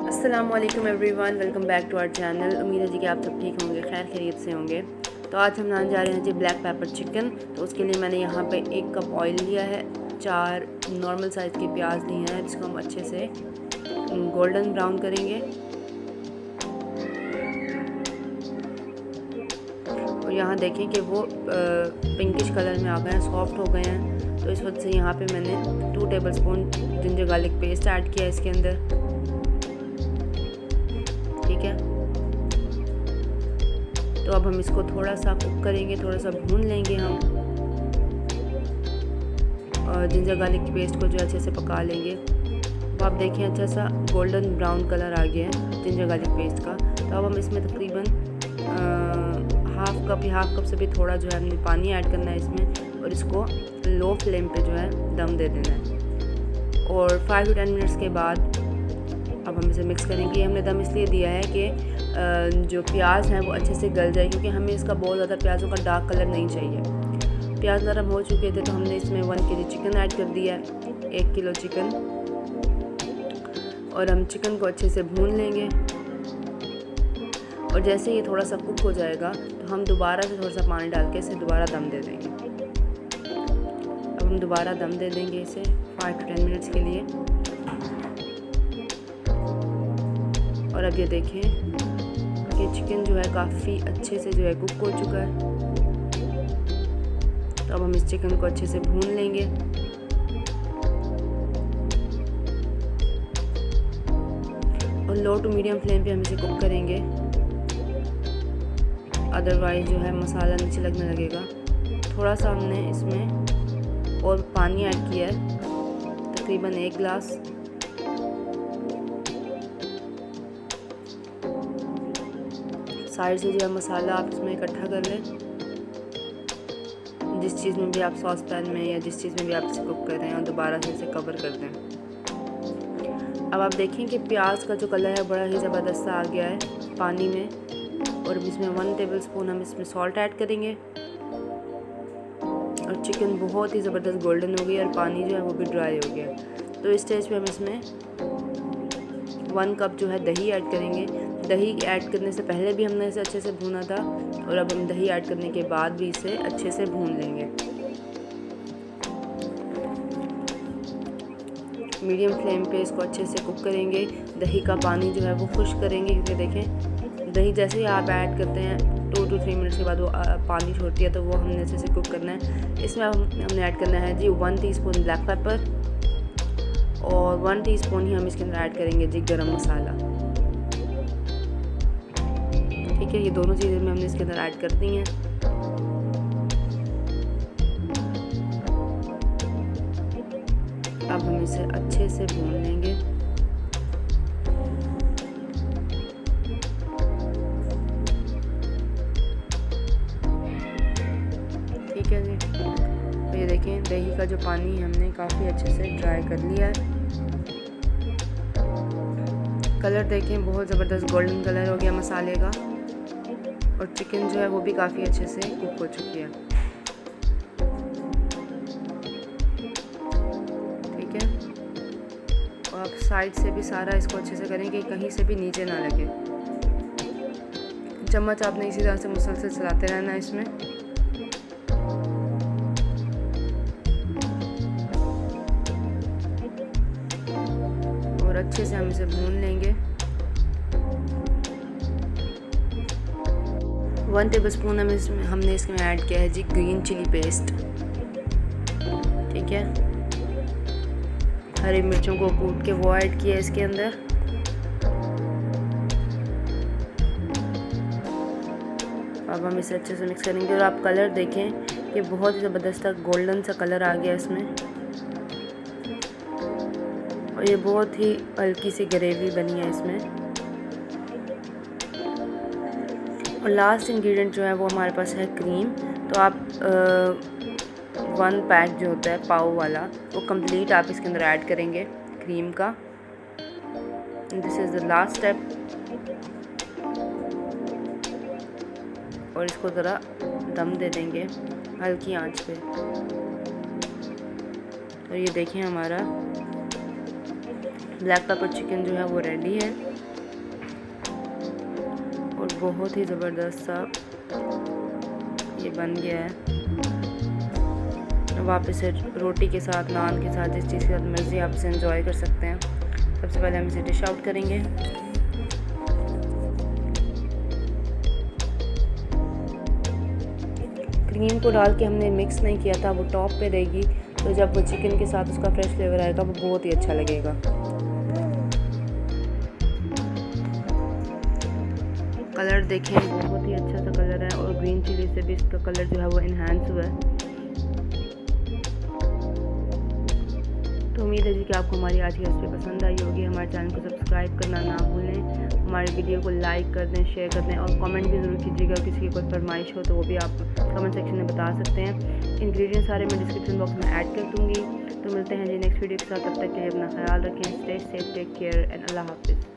अस्सलाम वालेकुम everyone, welcome back to our channel. उम्मीद है जी कि आप सब ठीक होंगे, खैर खैरियत से होंगे। तो आज हम बनाने जा रहे हैं जी ब्लैक पेपर चिकन। तो उसके लिए मैंने यहाँ पे 1 कप ऑयल लिया है, 4 नॉर्मल साइज़ के प्याज लिए हैं जिसको हम अच्छे से गोल्डन ब्राउन करेंगे। और यहाँ देखें कि वो पिंकिश कलर में आ गए हैं, सॉफ्ट हो गए हैं। तो इस वक्त से यहाँ पे मैंने 2 tablespoon ginger garlic paste add किया है इसके अंदर, ठीक है। तो अब हम इसको थोड़ा सा कुक करेंगे, थोड़ा सा भून लेंगे हम, और जिंजर गार्लिक की पेस्ट को जो अच्छे से पका लेंगे। तो आप देखें अच्छा सा गोल्डन ब्राउन कलर आ गया है जिंजर गार्लिक पेस्ट का। तो अब हम इसमें तकरीबन हाफ कप से भी थोड़ा जो है हमने पानी ऐड करना है इसमें, और इसको लो फ्लेम पे जो है दम दे देना है। और 5 to 10 मिनट्स के बाद अब हम इसे मिक्स करेंगे। हमने दम इसलिए दिया है कि जो प्याज है वो अच्छे से गल जाए, क्योंकि हमें इसका बहुत ज़्यादा प्याज़ों का डार्क कलर नहीं चाहिए। प्याज नरम हो चुके थे तो हमने इसमें 1 kg चिकन ऐड कर दिया है, 1 किलो चिकन। और हम चिकन को अच्छे से भून लेंगे, और जैसे ये थोड़ा सा कुक हो जाएगा तो हम दोबारा से थोड़ा सा पानी डाल के इसे दोबारा दम दे देंगे। अब हम दोबारा दम दे देंगे इसे 5 to 10 मिनट्स के लिए। और अब ये देखें कि चिकन जो है काफ़ी अच्छे से जो है कुक हो चुका है। तो अब हम इस चिकन को अच्छे से भून लेंगे। और लो टू मीडियम फ्लेम पे हम इसे कुक करेंगे, अदरवाइज जो है मसाला नीचे लगने लगेगा। थोड़ा सा हमने इसमें और पानी ऐड किया है, तकरीबन 1 गिलास। साइड से जो है मसाला आप इसमें इकट्ठा कर लें, जिस चीज़ में भी आप सॉस पैन में या जिस चीज़ में भी आप इसे कुक कर रहे हैं, और दोबारा से इसे कवर कर दें। अब आप देखें कि प्याज का जो कलर है बड़ा ही ज़बरदस्त सा आ गया है पानी में। और इसमें 1 टेबलस्पून हम इसमें सॉल्ट ऐड करेंगे। और चिकन बहुत ही ज़बरदस्त गोल्डन हो गई और पानी जो है वो भी ड्राई हो गया। तो इस स्टेज पे हम इसमें 1 कप जो है दही ऐड करेंगे। दही ऐड करने से पहले भी हमने इसे अच्छे से भूना था, और अब हम दही ऐड करने के बाद भी इसे अच्छे से भून लेंगे। मीडियम फ्लेम पे इसको अच्छे से कुक करेंगे। दही का पानी जो है वो खुश्क करेंगे, क्योंकि देखें दही जैसे ही आप ऐड करते हैं 2 to 3 मिनट्स के बाद वो पानी छोड़ती है, तो वो हमने अच्छे से कुक करना है। इसमें हमने ऐड करना है जी 1 टीस्पून ब्लैक पेपर, और 1 टीस्पून ही हम इसके अंदर ऐड करेंगे जी गरम मसाला, ठीक है। ये दोनों चीज़ें हमने इसके अंदर ऐड कर दी हैं। अब हम इसे अच्छे से भून लेंगे। ठीक है जी। तो ये देखें दही का जो पानी हमने काफ़ी अच्छे से ड्राई कर लिया है। कलर देखें बहुत ज़बरदस्त गोल्डन कलर हो गया मसाले का, और चिकन जो है वो भी काफ़ी अच्छे से कुक हो चुकी है, ठीक है। और आप साइड से भी सारा इसको अच्छे से करें कि कहीं से भी नीचे ना लगे। चम्मच आपने इसी तरह से मुसलसल चलाते रहना है इसमें। और अच्छे से हम इसे भून लेंगे। 1 टेबलस्पून हमने इसमें ऐड किया है जी ग्रीन चिली पेस्ट, ठीक है। हरी मिर्चों को कूट के वो ऐड किया इसके अंदर। अब हम इसे अच्छे से मिक्स करेंगे। और आप कलर देखें कि बहुत ही ज़बरदस्त गोल्डन सा कलर आ गया इसमें, और ये बहुत ही हल्की सी ग्रेवी बनी है इसमें। और लास्ट इंग्रेडिएंट जो है वो हमारे पास है क्रीम। तो आप 1 पैक जो होता है पाव वाला, वो कंप्लीट आप इसके अंदर ऐड करेंगे क्रीम का। This is the last step. और इसको ज़रा दम दे देंगे हल्की आंच पे। तो ये देखें हमारा ब्लैक पेपर चिकन जो है वो रेडी है। बहुत ही ज़बरदस्त सा ये बन गया है। अब आप इसे रोटी के साथ, नान के साथ, जिस चीज़ के साथ मर्ज़ी आप इसे एंजॉय कर सकते हैं। सबसे पहले हम इसे डिश आउट करेंगे। क्रीम को डाल के हमने मिक्स नहीं किया था, वो टॉप पे रहेगी, तो जब वो चिकन के साथ उसका फ्रेश फ्लेवर आएगा वो बहुत ही अच्छा लगेगा। कलर देखें, बहुत ही अच्छा सा कलर है और ग्रीन चिली से भी इसका कलर जो है वो इन्हांस हुआ है। तो उम्मीद है जी कि आपको हमारी आज की रेसिपी पसंद आई होगी। हमारे चैनल को सब्सक्राइब करना ना भूलें, हमारी वीडियो को लाइक कर दें, शेयर कर दें और कमेंट भी ज़रूर कीजिएगा। किसी की कोई फरमाइश हो तो वो भी आप कमेंट सेक्शन में बता सकते हैं। इंग्रेडिएंट्स सारे मैं डिस्क्रिप्शन बॉक्स में ऐड कर दूँगी। तो मिलते हैं जी नेक्स्ट वीडियो के साथ, तब तक के लिए अपना ख्याल रखें। Stay safe, take care and अल्लाह हाफिज़।